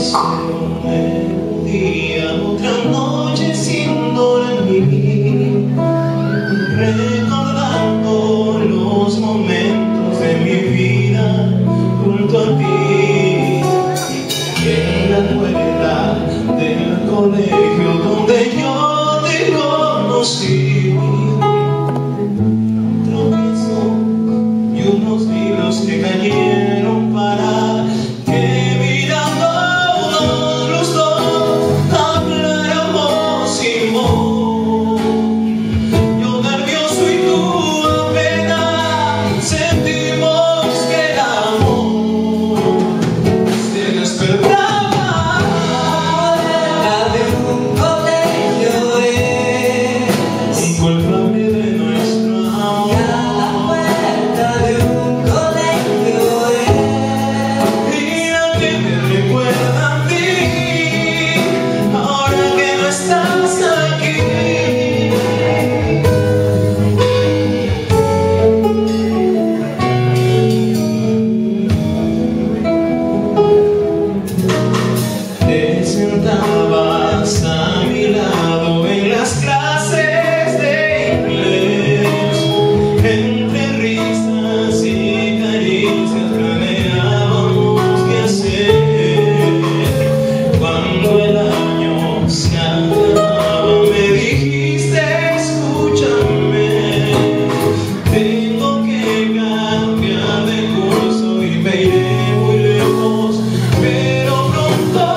Un día, otra noche sin dormir, recordando los momentos de mi vida junto a ti. En la puerta del colegio donde yo te conocí, un tropiezo y unos libros que cayeron para que sentabas a mi lado en las clases de inglés, entre risas y caricias planeábamos qué hacer. Cuando el año se acababa me dijiste: escúchame, tengo que cambiar de curso y me iré muy lejos, pero pronto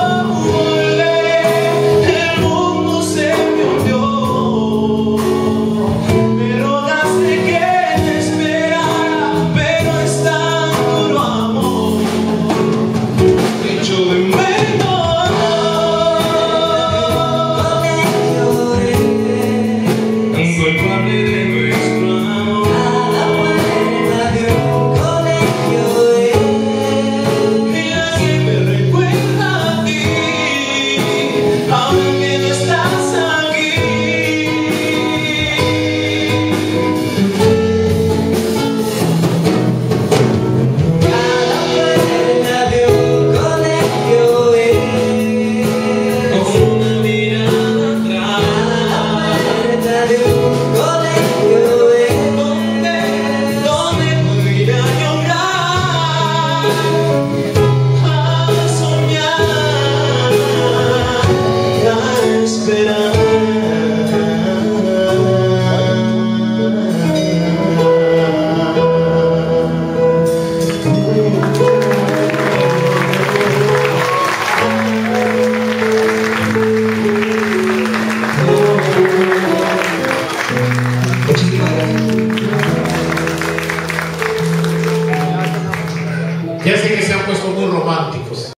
ya sé que se han puesto muy románticos.